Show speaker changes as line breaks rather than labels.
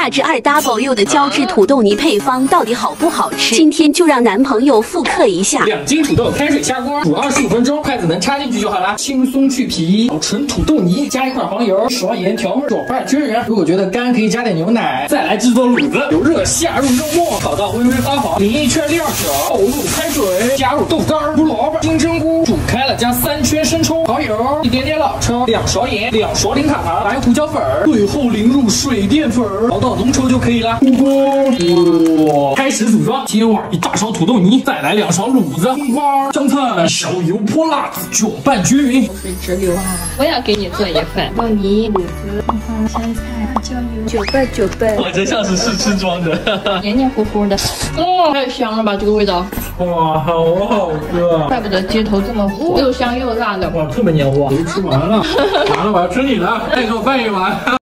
大致2 double 6的胶质土豆泥配方到底好不好吃？今天就让男朋友复刻一下。
2斤土豆，开水下锅，煮25分钟，筷子能插进去就好了。轻松去皮，保存土豆泥，加1块黄油，刷盐调味，搅拌均匀。如果觉得干，可以加点牛奶。再来制作卤子，油热下入肉末，炒到微微发黄，淋1圈料酒，倒入开水，加入豆干、胡萝卜、金针菇，煮开了加3圈生抽、蚝油，一点点老抽，2勺盐，2勺零卡糖，白胡椒粉，最后淋入水淀粉，熬到浓稠就可以了。出锅，哇！开始组装，接碗1大勺土豆泥，再来2勺卤子、葱花、香菜，少油泼辣子，搅拌均匀。
口水直流啊！我要给你做一份豆泥、卤子、葱花、香菜、辣椒油，搅拌。
我这像是试吃装的，
黏黏糊糊的，哦，太香了吧，这个味道。
哇，好好喝！
怪不得街头这么火，又香又辣的。
哇，特别黏糊，都吃完了，完了，我要吃你的，再给我拌一碗。